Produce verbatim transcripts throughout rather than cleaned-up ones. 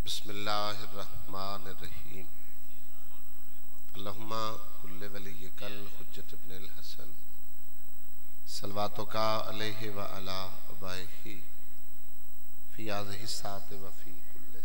بسم اللہ الرحمن الرحیم اللہم کل ولیک الحجت ابن الحسن صلواتک علیہ وعلا ابائہ فی هذه الساعة وفی کل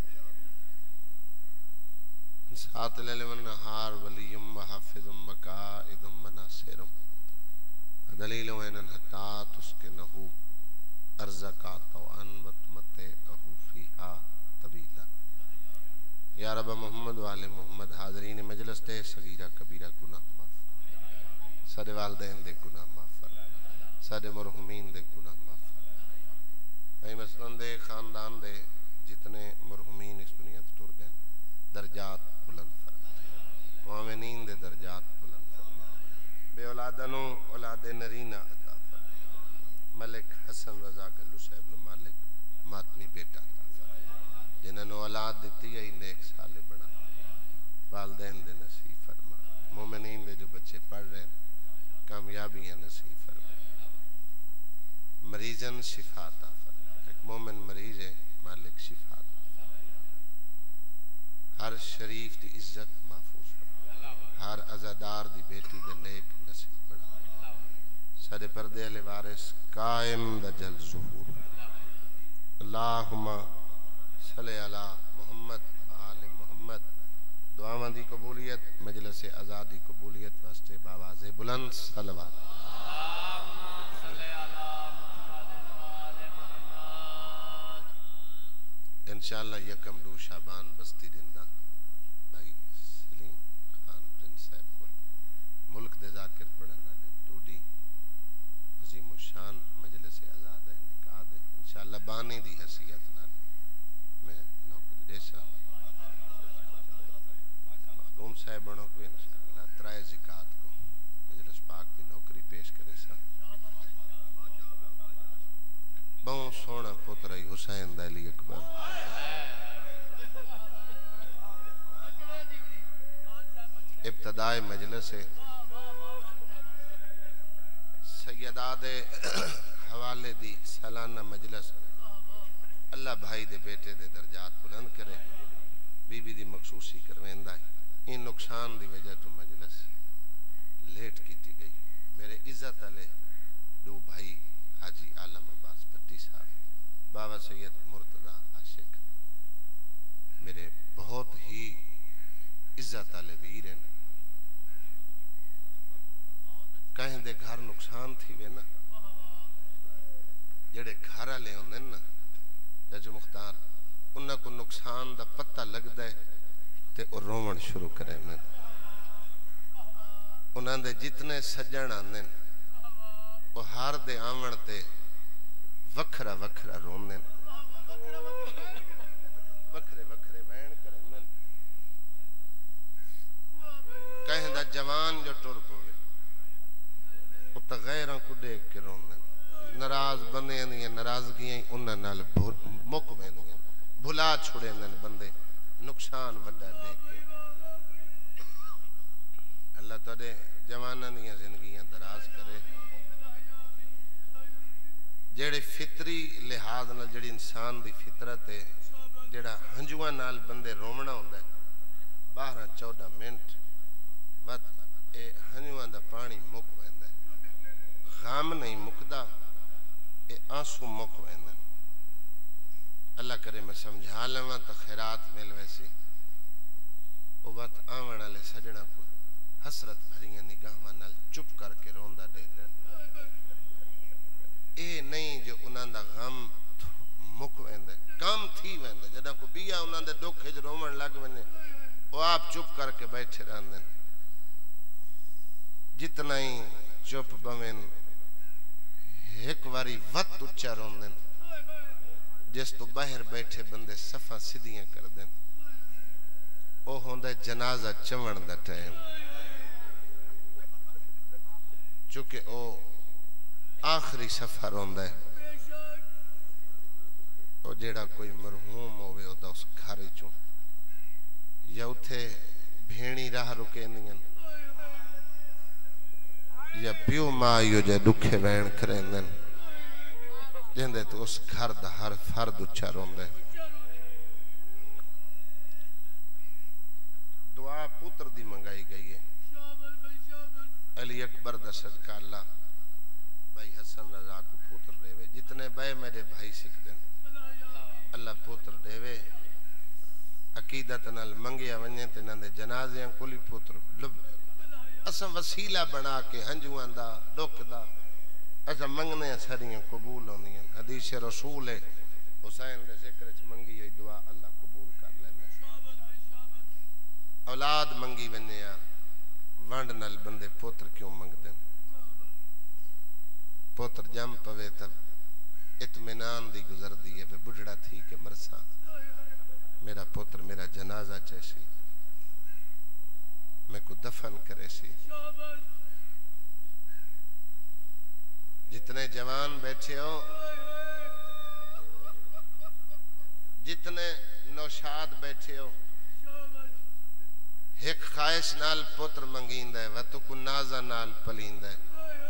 ساعة ساعة اللیل والنہار ولی وحافظ وقائد وناصر دلیل وینن حتی تسکنہ ارزقا طوعا وتمتعہ فیہا طویلا۔ یا رب محمد وآل محمد حاضرین مجلس دے صغیرہ کبیرہ گناہ معاف، سارے والدین دے گناہ معاف فرما، سارے مرحومین دے گناہ معاف فرما، اے مسلم دے خاندان دے جتنے مرحومین اس دنیا ٹر گئے درجات بلند فرما، مومنین دے درجات بلند فرما، بے اولادنوں اولاد نرینہ عطا فرما، ملک حسن رضا گلو صاحب نو مالک ماتمی بیٹا عطا فرما، جنہوں نے اولاد دیتی ہے نیک سالے بنا، والدین دے نصیب فرما، مومنین دے جو بچے پڑھ رہے ہیں کامیابیاں نصیب فرما، مریضن شفا عطا فرما، ایک مومن مریض ہے مالک شفا عطا فرما، ہر شریف دی عزت محفوظ فرما، ہر عزادار دی بیٹی دے نیک نصیب بنا، سارے پردے علی وارث قائم دا جل ظہور، اللہم صلی علی محمد آل محمد۔ دعاواں دی قبولیت مجلس آزادی قبولیت واسطے باواز بلند صلوات۔ انشاءاللہ یکم دو شعبان بستی دندہ بھائی سلیم خان رن صاحب کو ملک دے ذاکر پڑھنا لے ڈوڈی عظیم و شان مجلس آزاد ہے نکاح دے انشاءاللہ بانی دی حیثیت نہ میں نوکری دے سا مخدوم صاحبانوں کو انشاءاللہ ترائے زکاة کو مجلس پاک دی نوکری پیش کرے سا بہن سونا پترائی حسین دالی اکبر ابتدائی مجلس سیداد حوالے دی سالانہ مجلس اللہ بھائی دے بیٹے دے درجات بلند کرے بی بی دی مخصوصی کروین دائی ان نقصان دی وجہ تو مجلس لیٹ کیتی گئی میرے عزت علیہ دو بھائی حاجی عالم عباس بھٹی صاحب بابا سید مرتضی عاشق میرے بہت ہی عزت علیہ ویر ہیں کہیں دے گھر نقصان تھی وے نا جڑے گھرہ لے ہوندے نا جج مختار انہاں کو نقصان دا پتہ لگ دے تے اور رومن شروع کریں میں انہاں دے جتنے سجن آندے وہ ہار دے آمن تے وکھرا وکھرا روندے وکھرے وکھرے وین کریں میں کہیں دا جوان جو ٹر پوے وہ تا غیران کو دیکھ کے روندے نراز بندے ہیں نرازگیاں انہاں نال مک ویندیاں بھلا چھوڑے ہیں بندے نقصان وڈا دیکھ کے اللہ تعالی جواناں دیاں زندگیاں دراز کرے جڑے فطری لحاظ نال جڑی انسان دی فطرت ہے جڑا ہنجواں نال بندے رومنا ہوندا ہے بارہ چودہ منٹ وقت اے ہنجواں دا پانی مک ویندا ہے غام نہیں مکدا اے آنسو مک ویندا اللہ کرے میں سمجھا لواں تو خیرات مل ویسی او وقت آون والے سجنا کو حسرت بھریاں نگاہاں نال چپ کر کے روندا دے دین اے نہیں جو انہاں دا غم مک ویندا کام تھی ویندا جدا کو بیا انہاں دے دکھ وچ روون لگ ونے او آپ چپ کر کے بیٹھے رہندے جتنا ہی چپ بوین ایک واری وقت اچھا روندے جس تو باہر بیٹھے بندے صفحہ سدھیاں کر دیں او ہوندہ جنازہ چمن دا ٹائم چونکہ او آخری صفحہ روندہ ہے او جیڑا کوئی مرحوم ہوئے ہوتا اس گھاری چون یا اتھے بھینی راہ رکے نہیں یا پیو مائیو جے دکھے وین کریں دن جندے تو اس گھر دا ہر فرد اچھا روندے دعا پتر دی منگائی گئی ہے علی اکبر دا صدقہ اللہ بھائی حسن رضا کو پتر دے وے جتنے بے میرے بھائی سکھ دیں اللہ پتر دے وے عقیدت نال منگیا ونجے تے نندے جنازیاں کلی پتر لب اساں وسیلہ بنا کے ہنجوان دا ڈوک دا اساں منگنے سریاں قبول ہوندیاں حدیث رسول ہے حسین دے ذکر چ منگی ہوئی دعا اللہ قبول کر لیندے اولاد منگی ونجیا وانڈ نال بندے پوتر کیوں منگ دیں پوتر جم پوے تب اطمینان دی گزر دیئے وہ بڑھڑا تھی کہ مرسا میرا پوتر میرا جنازہ چیسی میں کو دفن کرے سی جتنے جوان بیٹھے ہو جتنے نوشاد بیٹھے ہو ایک خواہش نال پتر منگیندہ ہے وطو کو نازہ نال پلیندہ ہے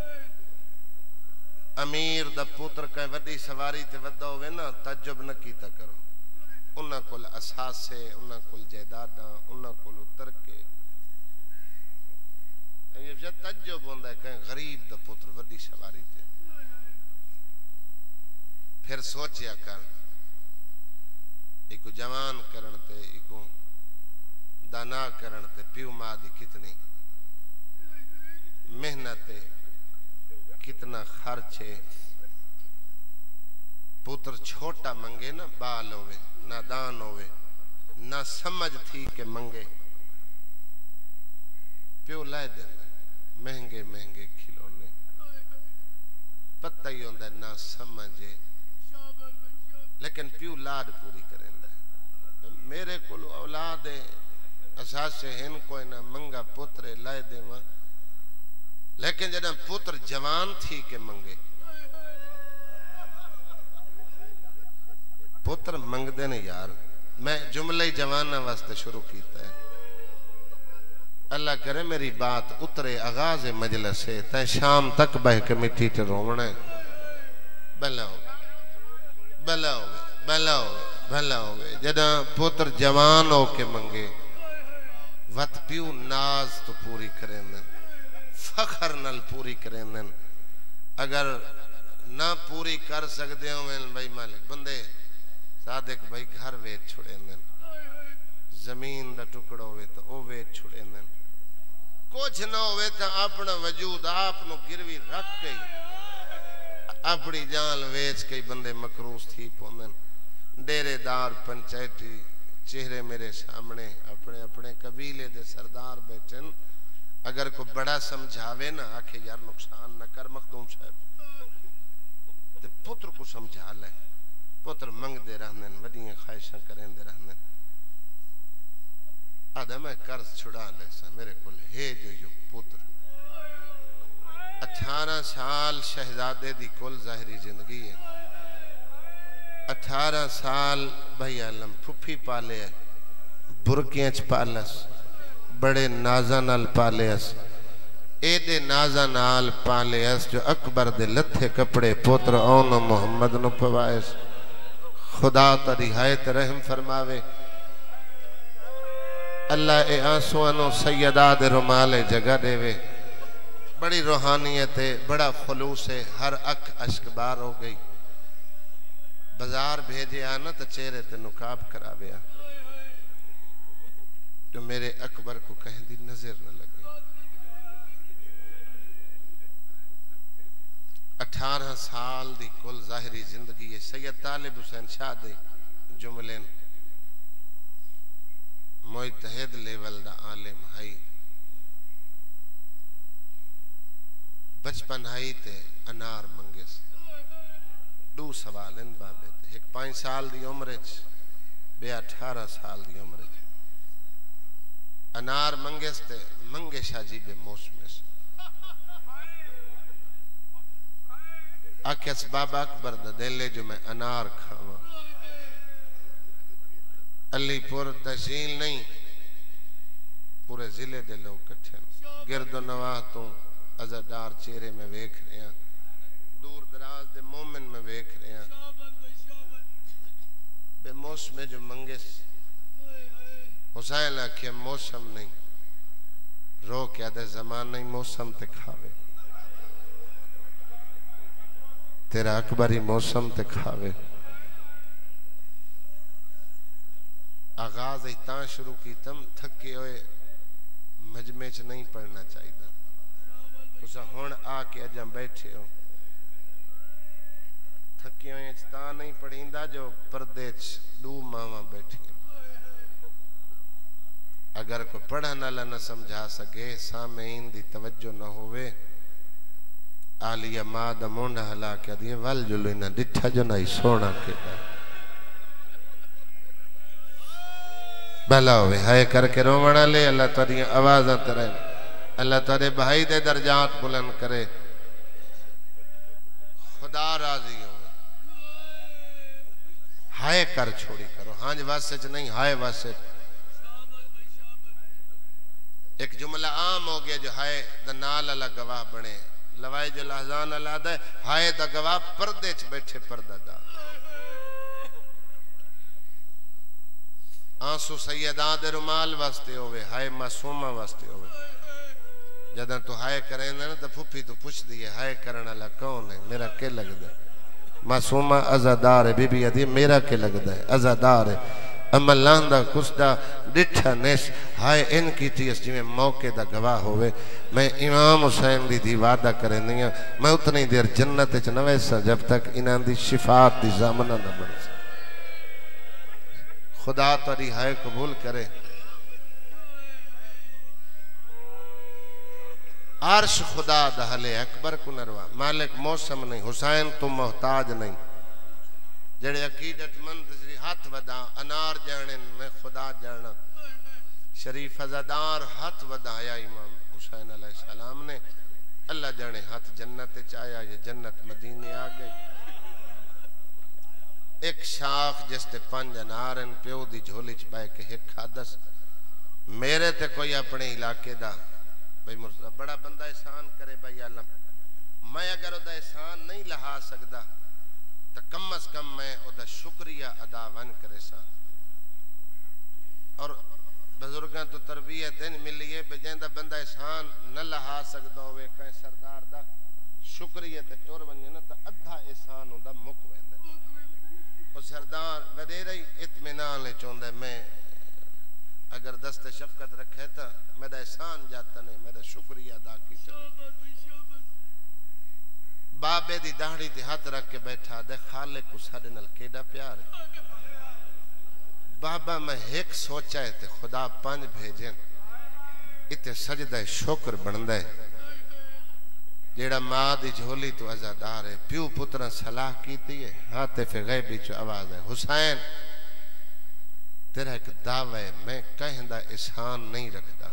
امیر دا پتر کہیں وڈی سواری تے وڈا ہوئے نا تجب نہ کیتا کرو انہاں کل اساسے انہاں کل جیداداں انہاں کل اتر کے یہ تجب ہوندہ ہے کہیں غریب دا پتر وڈی سواری تے پھر سوچیا کر ایکو جوان کرن تے ایکو دانا کرن تے پیو ماں دی کتنی محنت کتنا خرچے پتر چھوٹا منگے نہ بال ہوئے نہ دان ہوئے نہ سمجھ تھی کہ منگے پیو لائے دے مہنگے مہنگے کھلونے پتہ ہی ہوندہ نہ سمجھے لیکن پیو لاد پوری کریں دے میرے کلو اولاد اساس سے ہن کوئی نہ منگا پترے لائے دے وہاں لیکن جنہاں پتر جوان تھی کہ منگے پتر منگ دے نہیں یار میں جملہ جوانہ واسطے شروع کیتا ہے اللہ کرے میری بات اترے آغاز مجلس ہے تین شام تک بہ کے مٹی تے رونا ہے بھلا ہوگے بھلا ہوگے بھلا ہوگے بھلا ہوگے جنہاں پتر جوان ہو کے منگے وقت پیو ناز تو پوری کریں دیں فخر نل پوری کریں دیں اگر نہ پوری کر سکتے ہوں بھائی مالک بندے صادق بھائی گھر ویٹ چھوڑیں دیں زمین دا ٹکڑا ہوئے تو او ویٹ چھوڑیں دیں کچھ نہ ہوئے تو اپنا وجود آپ نو گروی رکھ گئی اپنی جان ویچ کئی بندے مکروس تھی پوندن ڈیرے دار پنچایتی چہرے میرے سامنے اپنے اپنے قبیلے دے سردار بیٹھن اگر کو بڑا سمجھاوے نا آکھے یار نقصان نہ کر مخدوم صاحب تے پتر کو سمجھا لے پتر منگ دے رہنن وڈیاں خواہشاں کریں دے رہنن آدھا میں قرض چھڑا لے سا میرے کل ہے جو یو پتر اٹھارہ سال شہزادے دی کل ظاہری زندگی ہے اٹھارہ سال بھائی علم پھپھی پالے ہے برکیاں چھ پالس بڑے نازہ نال پالے اس ایڈے نازہ نال پالے اس جو اکبر دے لتھے کپڑے پوتر اون محمد نو پوائس خدا تا رہایت رحم فرماوے اللہ اے آنسوانو سیدہ دے رمالے جگہ دے وے بڑی روحانیت ہے بڑا خلوص ہے ہر اک اشکبار ہو گئی بازار بھیجے آنا تو چہرے تے نکاب کرا بیا جو میرے اکبر کو کہیں دی نظر نہ لگے اٹھارہ سال دی کل ظاہری زندگی ہے سید طالب حسین شاہ دے جملین مجتہد لیول دا عالم ہائی بچپن ہائی تے انار منگس دو سوال ان بابے تے ایک پانچ سال دی عمرچ بے اٹھارہ سال دی عمرچ انار منگس تے منگے شاجی بے موسمس آکھ اسباب اکبر دا دلے جو میں انار کھاوا علی پور تحصیل نہیں پورے ضلع دے لوگ کٹھن گرد و نواہ تو عزدار چہرے میں ویکھ رہے ہیں دور دراز دے مومن میں ویکھ رہے ہیں بے موسم جو منگس حسین آکھے موسم نہیں رو کے آدھے زمان نہیں موسم تے کھاوے تیرا اکبری موسم تے کھاوے آغاز ایتاں شروع کی تم تھکے ہوئے مجمع چ نہیں پڑھنا چاہیے تسا ہون آ کے اجاں بیٹھے ہو تھکے ہوئے تاں نہیں پڑھیندا جو پردے چ دو ماواں بیٹھے اگر کوئی پڑھن والا نہ سمجھا سکے سامعین دی توجہ نہ ہوئے آلیہ ماں دا مونڈا ہلا کے دیئے ول جلو انہاں ڈٹھا جو نہ سونا کے دا بھلا ہوئے ہائے کر کے رومنا لے اللہ تعالی آوازاں ترے اللہ تعالی بھائی دے درجات بلند کرے خدا راضی ہوئے ہائے کر چھوڑی کرو ہانج واسے چ نہیں ہائے واسے ایک جملہ عام ہو گیا جو ہائے دا نال اللہ گواہ بنے لوائی جو لحظان اللہ دے ہائے دا گواہ پردے چ بیٹھے پردہ دا آنسو سیدان دے رمال واسطے ہوئے ہائے معصومہ واسطے ہوئے جدن تو ہائے کریں نا تو پھوپی تو پوچھ دیئے ہائے کرن اللہ کون ہے میرا کے لگ دے معصومہ ازادار ہے بی بی ادھی میرا کے لگ دے ازادار ہے اما لاندہ کسدہ ڈٹھا نیس ہائے ان کی تیس جی میں موقع دا گواہ ہوئے میں امام حسین دی دی وعدہ کریں نہیں میں اتنی دیر جنت چنوے سا جب تک انہاں دی شفاعت دی زامنہ نہ بڑھ سا خدا تاری ہائے قبول کرے عرش خدا دہلے اکبر کو نروا مالک موسم نہیں حسین تم محتاج نہیں جڑے عقیدت مند تجری ہاتھ ودا انار جانن میں خدا جانا شریف ازادار ہاتھ ودا یا امام حسین علیہ السلام نے اللہ جانے ہاتھ جنت چاہیا یہ جنت مدینے آگئے ایک شاخ جس تے پنج انارن پیو دی جھولی چبائے کہ ایک حدث میرے تے کوئی اپنے علاقے دا بھئی مرزا بڑا بندہ احسان کرے بھئی علم میں اگر او دا احسان نہیں لہا سکدا تو کم از کم میں او دا شکریہ ادا ون کرے سا اور بزرگاں تو تربیت ان ملیے بجین دا بندہ احسان نہ لہا سکدا ہوئے کہیں سردار دا شکریہ تے ٹور ونجے نا تا ادھا احسان ہوں دا مک ویندے اور سردار ودے رہی اطمینان لے چوندے میں اگر دست شفقت رکھے تا میرا احسان جاتا نہیں میرا شکریہ ادا کی چاہے بابے دی داڑھی تے ہاتھ رکھ کے بیٹھا دے خالق کو ساڑے نل کیڑا پیار ہے بابا میں ایک سوچا ہے تے خدا پانچ بھیجیں اتے سجدہ شکر بندے جیڑا ماں دی جھولی تو ازادار ہے پیو پتران صلاح کیتی ہے ہاتف غیبی چو آواز ہے حسین تیرا ایک دعوی ہے میں کہیں دا احسان نہیں رکھتا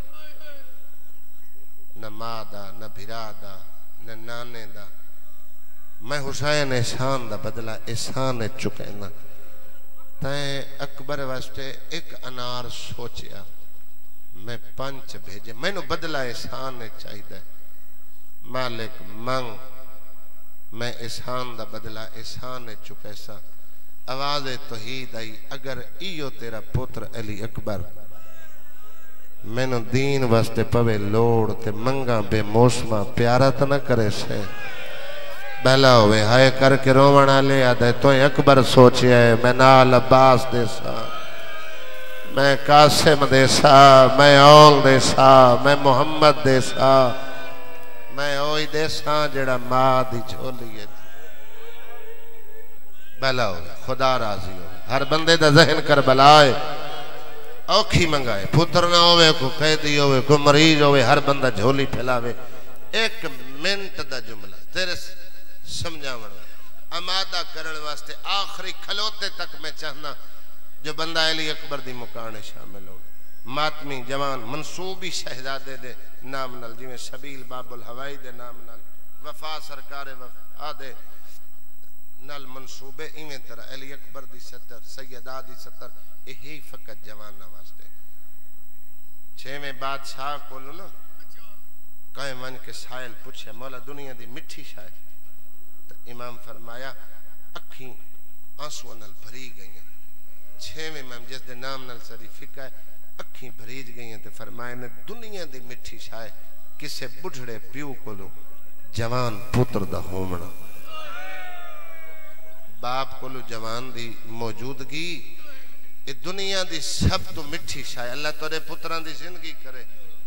نہ ماں دا نہ بھرا دا نہ نانے دا میں حسین احسان دا بدلا احسان چکے نا تائیں اکبر واسطے ایک انار سوچیا میں پنچ بھیجے میں نو بدلا احسان چاہی دے مالک منگ میں احسان دا بدلا احسان چکے سا آواز توحید آئی اگر ایو تیرا پتر علی اکبر میں نو دین واسطے پوے لوڑ تے منگا بے موسمہ پیارا تا نہ کرے سے بہلا ہوئے ہائے کر کے رومنا لے آدھے تو اکبر سوچیا ہے میں نال عباس دے سا میں قاسم دے سا میں اول دے سا میں محمد دے سا میں اوئی دے سا جڑا ماں دی جھولی ہے بہلا ہوئے خدا راضی ہوئے ہر بندے دا ذہن کر بلائے اوکھی منگائے پتر نہ ہوئے کو قیدی ہوئے کو مریض ہوئے ہر بندہ جھولی پھیلاوے ایک منٹ دا جملہ تیرے سمجھا مرد امادہ کرن واسطے آخری کھلوتے تک میں چاہنا جو بندہ علی اکبر دی مکانے شامل ہو ماتمی جوان منصوبی شہزادے دے نام نل جی میں شبیل باب الحوائی دے نام نل وفا سرکار وفا دے نل منصوبے ایمیں طرح علی اکبر دی ستر سیدہ دی ستر یہی فقط جوان نواستے چھے میں بادشاہ کولو نا کہیں من کے سائل پوچھے مولا دنیا دی مٹھی شاید تو امام فرمایا اکھیں آنسو نل بھری گئی ہیں چھے میں امام جس دے نام نل سری فقہ ہے اکھیں بھریج گئی ہیں تے فرمائے نے دنیا دی مٹھی شائے کسے بڑھڑے پیو کو لو جوان پتر دا ہومنا باپ کو لو جوان دی موجودگی یہ دنیا دی سب تو مٹھی شائے اللہ تورے پتران دی زندگی کرے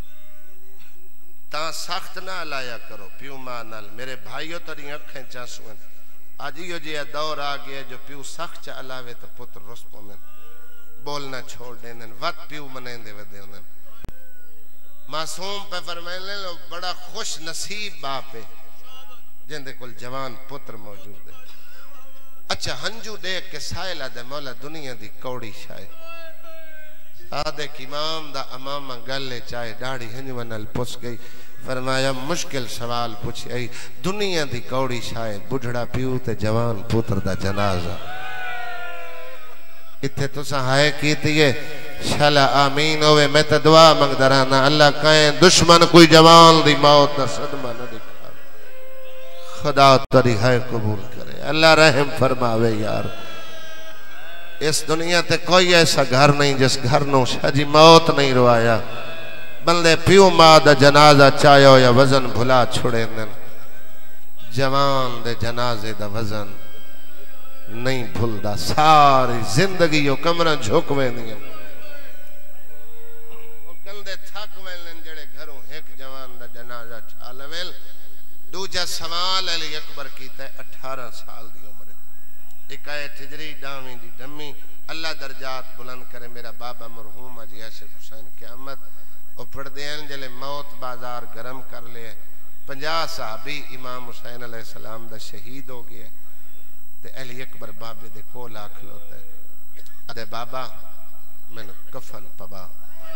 تاں سخت نہ لایا کرو پیو ماں نال میرے بھائیوں تری اکھیں چاسویں آج یہ جو یہ دور آگیا جو پیو سخت چا علاوے تو پتر رس پوندن بولنا چھوڑ دینن وقت پیو منین دے ودے انن معصوم پہ فرمائن لیں لو بڑا خوش نصیب باپ ہے جن دے کل جوان پتر موجود ہے اچھا ہنجو دیکھ کے سائلہ دے مولا دنیا دی کوڑی شائے صادق امام دا امامہ گلے چاہے ڈاڑی ہنجو نل پس گئی فرمایا مشکل سوال پوچھے آئی دنیا دی کوڑی شائے بڑھڑا پیو تے جوان پتر دا جنازہ اتھے تو سہائے کیتی ہے شالا آمین ہوئے میں تا دعا مانگ درانا اللہ کہیں دشمن کوئی جوان دی موت دا صدمہ نہ دکھا خدا تری ہے قبول کرے اللہ رحم فرماوے یار اس دنیا تے کوئی ایسا گھر نہیں جس گھر نو شاجی موت نہیں روایا بندے پیو ماں دا جنازہ چاہو یا وزن بھلا چھوڑے دن جوان دے جنازے دا وزن نہیں بھول دا ساری زندگی یو کمرہ جھوکویں دیں کندے تھاکویں لن جڑے گھروں ایک جوان دا جنازہ چھالویں دوجہ سوال علی اکبر کیتا ہے اٹھارہ سال دی عمر ایک آئے تجری ڈامی دی ڈمی اللہ درجات بلند کرے میرا بابا مرحوم اجی عاشق حسین قیامت اور پردین جلے موت بازار گرم کر لے پنجاہ صحابی امام حسین علیہ السلام دا شہید ہو گئے تے علی اکبر بابے دے کو لاکھ لوتا ہے ادھے بابا میں نے کفن پبا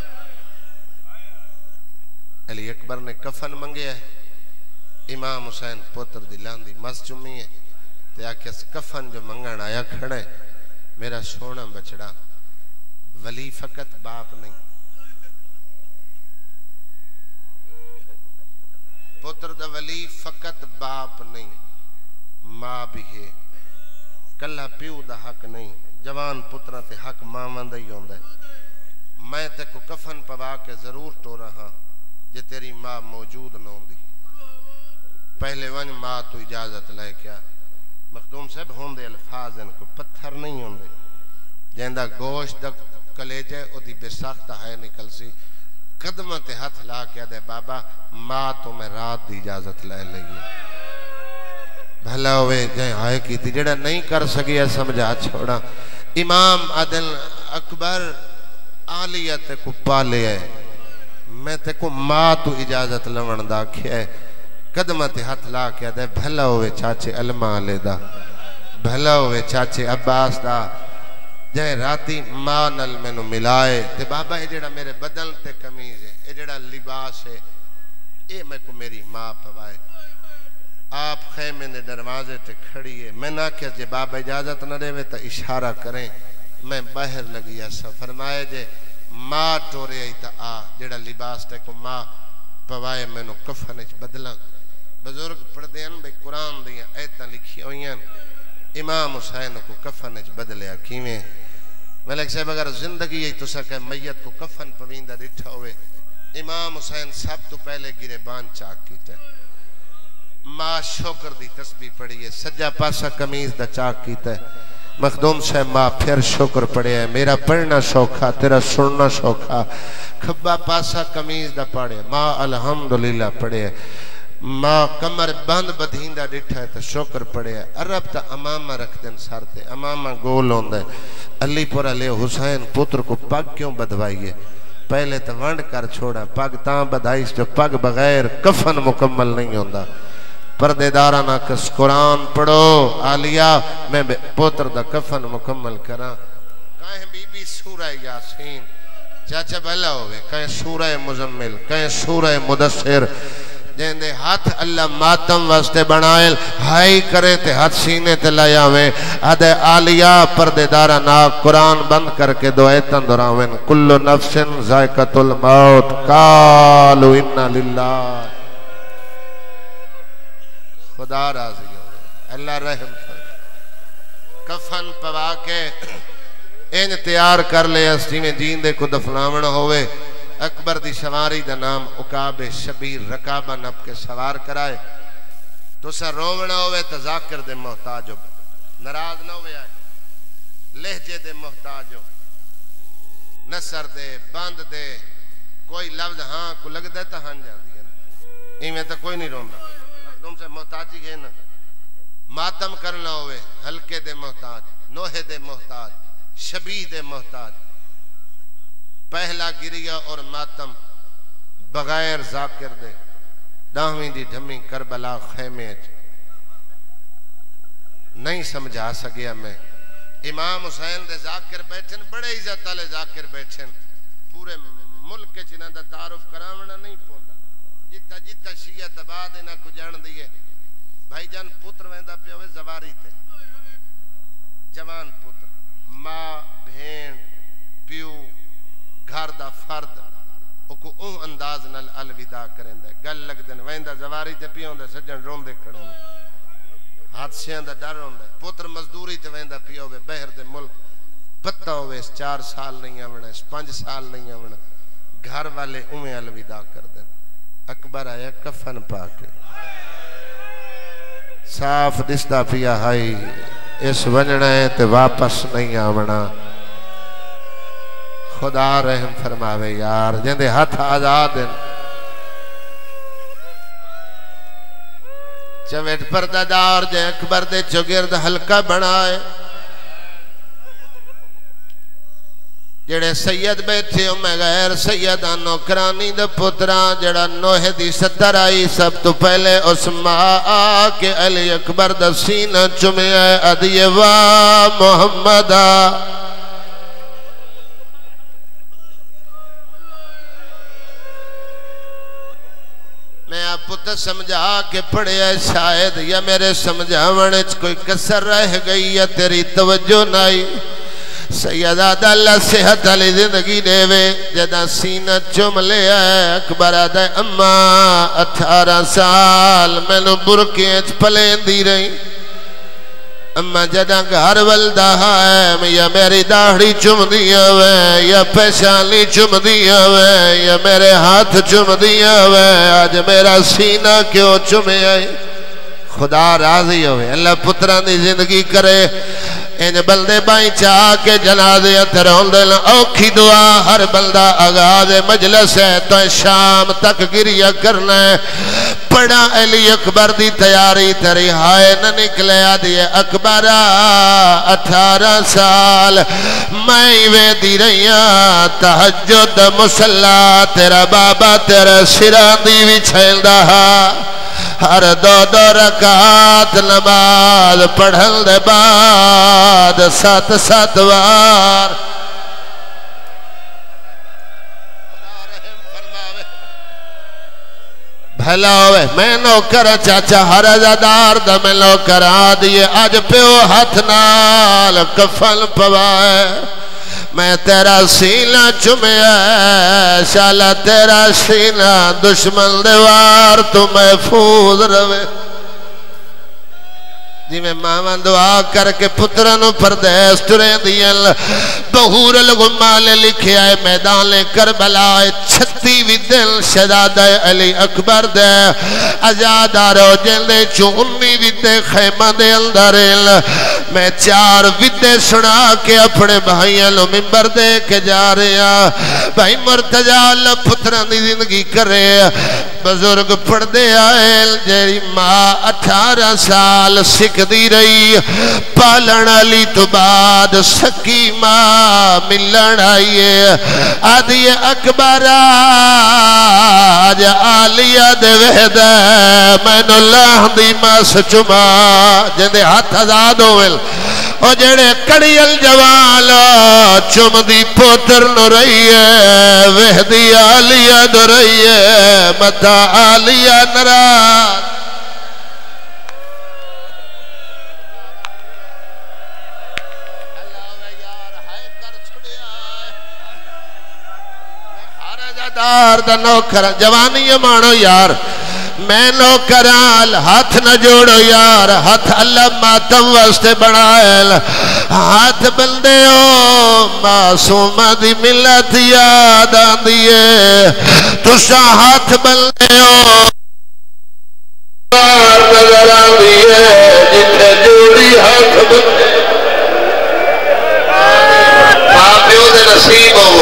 علی اکبر نے کفن منگے ہے امام حسین پوتر دلان دی مس چمی ہے تے آکے اس کفن جو منگن آیا کھڑے میرا سونا بچڑا ولی فقط باپ نہیں پتر دا ولی فقط باپ نہیں ماں بھی ہے کلہ پیو دا حق نہیں جوان پترہ تے حق ماں وندہ ہی ہوندہ ہے میں تے کو کفن پوا کے ضرور تو رہا جے تیری ماں موجود نہ ہوندی پہلے ون ماں تو اجازت لائے کیا مخدوم صاحب ہوندے الفاظ ان کو پتھر نہیں ہوندے جہندہ گوشت دا کلیجے او دی بے ساختہ ہے نکل سی قدمت ہاتھ لا کیا دے بابا ماں تو میں رات دی اجازت لائے لگی بھلا ہوئے جائیں آئے کی تھی جڑا نہیں کر سکیا سمجھا چھوڑا امام عدل اکبر آلیت کو پالے ہے میں تے کو ماں تو اجازت لون دا کیا قدمت ہاتھ لا کیا دے بھلا ہوئے چاچے علماء لے دا بھلا ہوئے چاچے عباس دا جائے راتی ماں نل میں نو ملائے تے بابا یہ جڑا میرے بدن تے کمیز ہے یہ جڑا لباس ہے یہ میں کو میری ماں پوائے آپ خیمے نے دروازے تے کھڑی ہے میں نہ کیا جے بابا اجازت نہ دے تو اشارہ کریں میں باہر لگی ایسا فرمائے جے ماں ٹورے آئی تا آ جڑا لباس تے کو ماں پوائے میں نو کفنچ بدلاں بزرگ پڑھ دیں بھئی قرآن دیں ایتاں لکھی ہوئیں امام حسین کو کفنچ بدلیا کیویں ملک صاحب اگر زندگی ہے تو سکے میت کو کفن پویندہ ڈٹھا ہوئے امام حسین سب تو پہلے گریبان چاک کیتے ماں شکر دی تسبیح پڑھی ہے سجا پاسا کمیز دا چاک کیتے مخدوم صاحب ماں پھر شکر پڑھے ہے میرا پڑھنا شوکھا تیرا سننا شوکھا کھبا پاسا کمیز دا پڑھے ماں الحمدللہ پڑھے ہے ماں کمر بند بدھیندہ ڈٹھا ہے تو شکر پڑے ہے عرب تا امامہ رکھ دن سار تے امامہ گول ہوندہ ہے علی پر علی حسین پتر کو پگ کیوں بدھوائیے پہلے تو ونڈ کر چھوڑا پگ تاں بدھائیس جو پگ بغیر کفن مکمل نہیں ہوندہ پردے دارانہ کس قرآن پڑھو آلیا میں پتر دا کفن مکمل کرا کہیں بی بی سورہ یاسین چاچا بھلا ہوئے کہیں سورہ مزمل کہیں سورہ مدثر جن دے ہاتھ اللہ ماتم واسطے بنائل ہائی کرے تے ہاتھ سینے تے لیا ہوئے ادھے آلیا پردے دارا ناک قرآن بند کر کے دعائے تندراوین کل نفس ذائقت الموت قالو انہا للہ خدا راضی ہو اللہ رحم فرمائے کفن پوا کے این تیار کر لے اسٹی میں جین دے کو دفناون ہوئے اکبر دی سواری دا نام عقاب شبیر رکابہ نب کے سوار کرائے تو سا رومنا ہوئے تذاکر دے محتاج ہو نراز نہ ہوئے آئے لہجے دے محتاج ہو نصر دے باند دے کوئی لفظ ہاں کو لگ دے تا ہن جان دی ایمیں تا کوئی نہیں رومنا تم سے محتاجی گئے نا ماتم کرنا ہوئے ہلکے دے محتاج نوہے دے محتاج شبی دے محتاج پہلا گریا اور ماتم بغیر ذاکر دے داہویں دی دھمی کربلا خیمے نہیں سمجھا سکیا میں امام حسین دے ذاکر بیٹھن بڑے عزت والے ذاکر بیٹھن پورے ملک کے چنہ دا تعارف کراونا نہیں پوندا جتا جتا شیعہ تباہ دینا کو جان دیئے بھائی جان پتر ویندہ پہ ہوئے زواری تے جوان پتر ماں بھین پیو گھر دا فرد کو اون انداز نال الوداع کریں دے گل لگ دن ویندہ زواری تے پیوں دے سجن روم دے کھڑوں دے حادثیاں دا ڈر ہوں دے پتر مزدوری تے ویندہ پیوں دے بہر دے ملک پتہ ہوئے اس چار سال نہیں آونا اس پانچ سال نہیں آونا گھر والے اویں الوداع کر دیں اکبر آیا کفن پاکے صاف دستا پیا ہائی اس ونجنا ہے تے واپس نہیں آونا خدا رحم فرماوے یار جندے ہاتھ آزاد ہیں چویٹ پردہ دار جے اکبر دے چگرد حلقہ بنائے جڑے سید بیٹھے ہو میں غیر سیدان نوکرانی دے پتران جڑا نوہ دی ستر آئی سب تو پہلے اس ماں آکے علی اکبر دا سینہ چمے ادیے وا محمدہ میں آپ پتر سمجھا کے پڑھے ہے شاید یا میرے سمجھاونے کوئی کسر رہ گئی یا تیری توجہ نائی سیدہ دا اللہ صحت علی زندگی دے وے جدہ سینہ چم لے آئے اکبر آدھے اماں اٹھارہ سال میں نو برکیت پلیں دی رہی اماں جدہ گھر والدہ ہے یا میری داڑھی چم دیا ہوئے یا پیشانی چم دیا ہوئے یا میرے ہاتھ چم دیا ہوئے آج میرا سینہ کیوں چمے آئی خدا راضی ہوئے اللہ پتران دی زندگی کرے ان بلدے بائیں چاہ کے جنازے اترون دل اوکھی دعا ہر بلدہ آغاز مجلس ہے تو شام تک گریہ کرنا ہے پڑا علی اکبر دی تیاری تری ہائے نہ نکلے آدھیے اکبرہ اٹھارہ سال میں وے دی رہیاں تحجد مسلح تیرا بابا تیرا سران دی بھی چھیل دہا ہر دو دو رکعات نماز پڑھل دے بعد سات سات وار بھلا ہوئے میں نوکر چاچا ہر ازادار دا میں نوکر آدھیے آج پیو ہاتھ نال کفن پوائے میں تیرا سینہ چمے شالا تیرا سینہ دشمن دیوار تو محفوظ روے جی میں ماما دعا کر کے پترانو پردیس ٹرے دیل بہور الغمال لکھے آئے میدان کربلا چھتی وی دل شداد علی اکبر دے ازادارو جلدے چونی وی دے خیمہ دے اندرل میں چار ویدے سنا کے اپنے بھائیاں لو ممبر دے کے جا رہے ہیں بھائی مرتجہ اللہ پتران دی زندگی کرے بزرگ پڑھ دے آئے جیری ماں اٹھارہ سال سکھ دی رہی پالن علی تو بعد سکی ماں ملن آئیے آدھی اکبر آج آلیہ دے وحد میں نو اللہ دی ماں سچما جندے ہاتھ آزاد ہوئے او جڑے کڑیل جوال چم دی پوتر نو رہی ہے وحدی آلیہ دو رہی ہے متا آلیہ نراز دار دا نوکر جوانی مانو یار میں نوکرال ہاتھ نہ جوڑو یار ہاتھ اللہ ماتم واسطے بنائے ہاتھ بندے ہو معصومہ دی ملت یاد آندیے تسا ہاتھ بلنے ہو نظر آندیے جتھے جوڑی ہاتھ بلنے ماں پیو دے نصیب ہو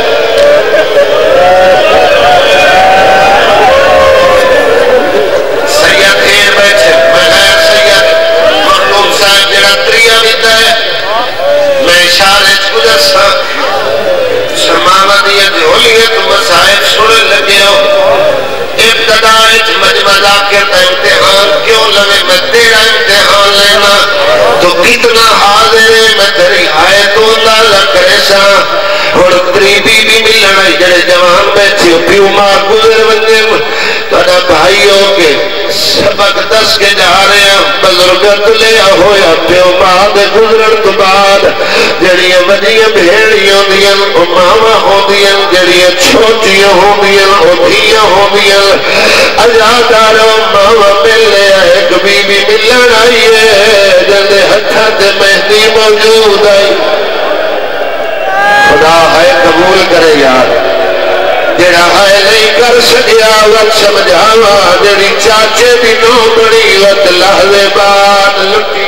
سید ہیر بیٹھے بغیر سید مخلوم صاحب جڑا تریہ بیتا ہے میں اشارے گزر سا سرمانہ دیا جھولیت مسائب سنے لگے ہو ابتدائیت مجمع ذاکر تا امتحان کیوں لگے میں تیرا امتحان لینا تو کتنا حاضر ہے میں تیری آئے تو اللہ کرے سا اور تری بی بی ملنا جڑے جوان بیٹھے پیو ماں گزر بندے تھوڑا بھائیوں کے سبق دس کے جا رہے ہیں بزرگت لیا ہویا پیو ماں دے گزرن تو بعد جڑیاں وڈیاں بھیڑیاں دیاں ماما ہو دیاں جڑیاں چھوٹیاں ہو دیاں اوٹھیاں ہو دیاں اجادارو ماما مل لیا ایک بی بی ملن آئی ہے جلدے ہتھا تے مہدی موجود آئی خدا ہے قبول کرے یار جڑا ہے نہیں کر سکیا وقت سمجھاوا جڑی چاچے بھی نو بڑی وقت لحظے بعد لٹی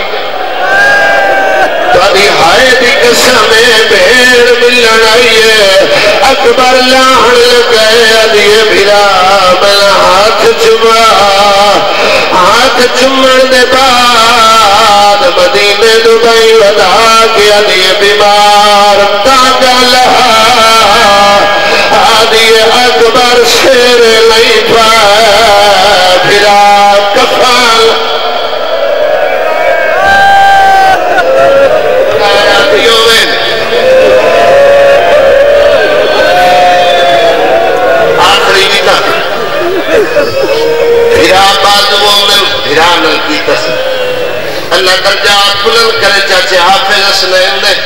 تاری ہائے دی قسم بھیڑ ملن آئیے اکبر لاہن لگئے علیہ بھیرا ملا ہاتھ چما ہاتھ چمن دے بعد مدینے دبئی ودا کے علیہ بیمار تاگا لہا آدھی اکبر شیر لئی پا بھیرا کفال آخری بھی تھا بھیرا بازووں میں بھیرا نلکی تسا اللہ درجات بلند کرے چاچے حافظ اسلام نے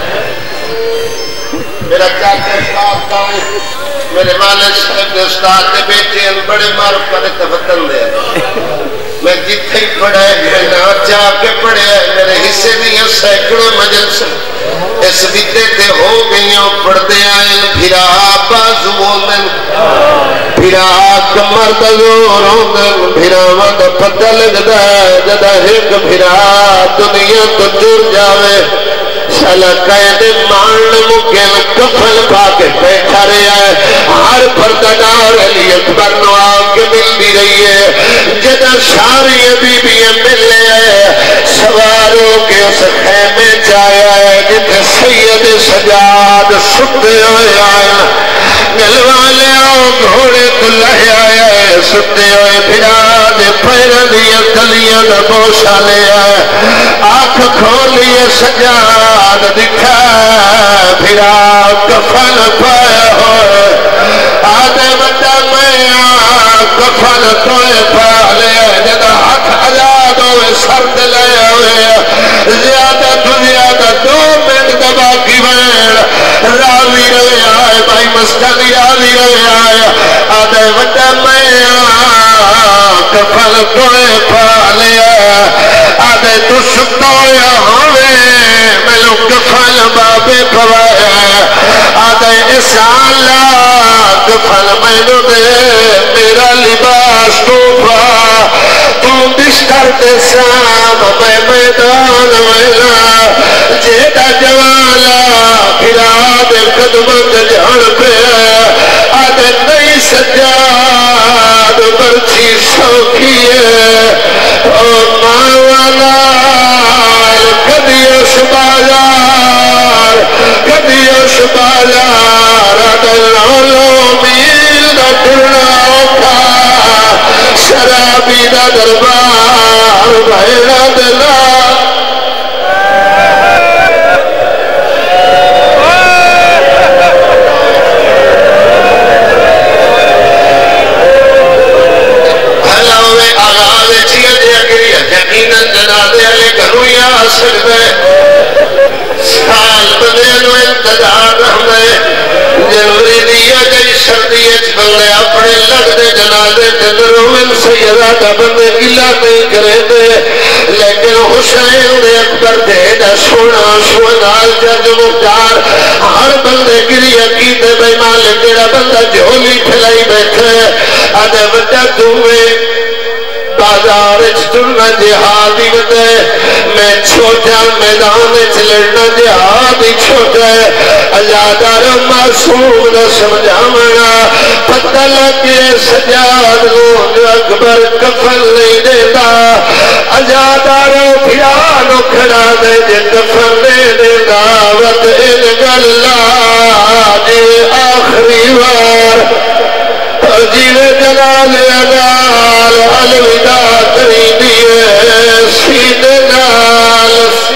میرا چاچے استاد کاؤں میرے والد صاحب نے استاد کے بیٹے ہیں بڑے معروف پر تفتن دے میں جتھے ہی پڑھے میں نہ چاہ کے پڑھے میرے حصے دیا سینکڑوں مجلس اس بیتے تے ہو گئیوں پڑھتے آئے پھرا بازووں میں پھرا کمر دزوروں میں پھرا وقت پتہ لگتا ہے جدہ ایک پھرا دنیا تو جڑ جاوے سالا قید مانن مکن کفل پاکے بیٹھا رہا ہے ہر پردگار علی اکبر نو آگے مل بھی رہی ہے جدہ ساری بی بی مل لے سواروں کے اس خیمے جایا ہے جتنے سید سجاد ستے ہوئے آیا ملوالے آؤ گھوڑے کو لہے آیا ہے ستے ہوئے بھرا دے پیر دیا کلیاں نبوشا لے آئے آنکھ کھولیے سجاد دکھا بھرا کفن پائے ہوئے آدھے بڑا میں کفن توئے پالے جدہ ہاتھ آزاد ہوئے سرد لے ہوئے زیادہ تو زیادہ دو منٹ دبا کی بین راوی رہے آئے بھائی مسکنی راوی رہے آئے آدھے بڑا میں کفن توئے پالے آدھے تو سکتویا ہوئے ملو کفن بابے پوائے آدھے اس اللہ کفن ملو دے میرا لباس توفا تو بشتر دے سام میں میدان ویلا جیدہ جوالا پھرا دے قدمت جھڑ پہ آدھے نئی سجاد برچی سوکھیے او ماوالا کدیوش بازار کدیوش بازار دلالو میل دا ٹرنا اوکا شرابی دا دربار بھیڑا دلا سال بدلو انتظار رہنے جنوری دیا گئی سردی بندے اپنے لگتے جنازے تندرون سیدہ کا بندے گلا نہیں کرے دے لیکن حسین دے اکبر دے دا سونا سونال جج مختار بندے گریہ کیتے بے مالک جڑا بندہ جھولی پھلائی بیٹھے آدھے وڈا دوے بازار چلنا جہادی بدے میں چھوٹا میدان چلنا جہادی چھوٹا ازادار معصوم نہ سمجھامنا پتہ لگے سجاد لوگ اکبر کفن نہیں دیتا ازادار پیانو کھڑا دے جے کفن نہیں دیتا وقت انگل جی آخری وار جیوے جلال انال الوداع کری دیئے سینے نال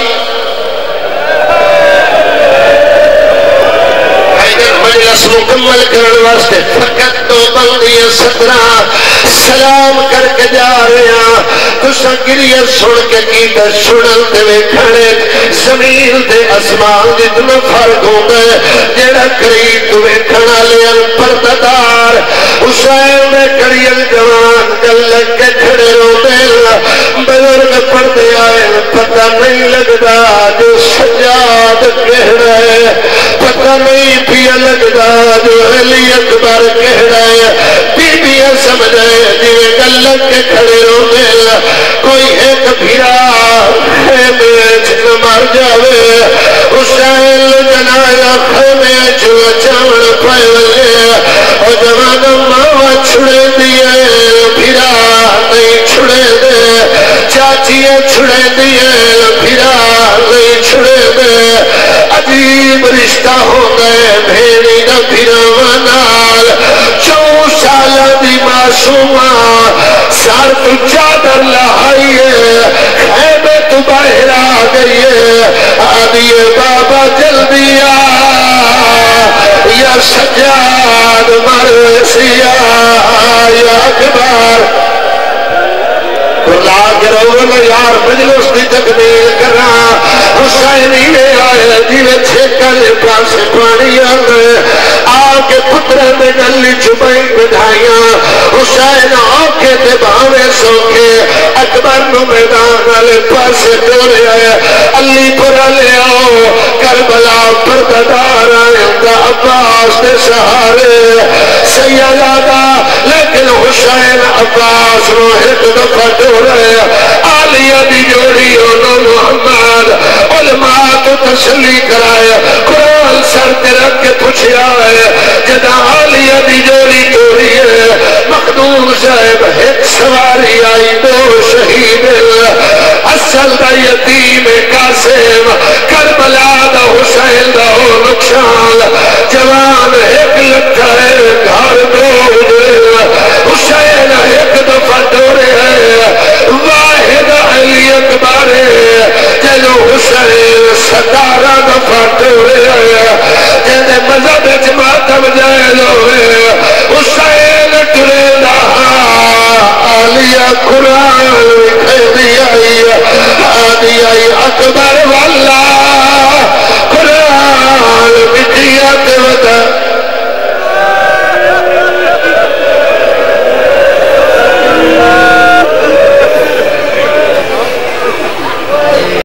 حیدر مجلس مکمل کرن واسطے فقط دو بندی سترہ سلام کر کے جا رہے ہیں تسا گریہ سن کے کیتا سنن تے ویکھنے زمین تے اسمان جتنا فرق ہوتا ہے جیڑا قریب تو ویکھنا لین پرددار حسین میں کڑیل جوان گل لگ کے کھڑے رو دل بزرگ پردے آئے پتہ نہیں لگتا جو سجاد کہہ رہے پتہ نہیں پیا لگتا جو علی اکبر کہہ رہے بی بی سمجھ رہے جوے گل لگ کے کھڑے رو دل کوئی ایک بھیرا خیمے چن مر جاوے حسین جنایا خیمے جو چاون پہلے اور جوان ماں چھڑے دیئے بھیرا نہیں چھڑے دے چاچیے چھڑے دیئے بھیرا نہیں چھڑے دے عجیب رشتہ ہو گئے بھیڑی نہ بھیرا منال چون سالہ دی معصومہ سار تو چادر لہائیے خیمے تو باہر آ گئیے آدھیے بابا جلدی آ یا سجاد مرسیا یا اکبر قرلا کے رونا یار مجلس دی تکمیل کرنا حسینی لے آئے دیوے چھکر پاس پانی آگے آگے پترہ میں گلی چبائی بدھائیاں حسین آنکھے تے بھاوے سوکے اکبر نو میدان والے پاس دورے آئے علی پورا لے آؤ کربلا پرددار آئے دا عباس دے سہارے سیادہ لیکن حسین عباس نو ایک دفعہ دورے آلیہ دی جوڑی انہوں محمد علماء کو تسلی کرائے قرآن سر تے رکھ کے پوچھے آئے جدا آلیہ دی جوڑی جوڑی ہے مخدوم صاحب ایک سواری آئی دو شہید اصل دا یتیم قاسم کربلا دا حسین دا ہو نقشان جوان ایک لکھا ہے گھر دو حسین ایک دفعہ دورے ہے واحد علی اکبر جنو حسین ستارہ دفعہ دورے ہے جنہیں مذہب جماعت جائے لوے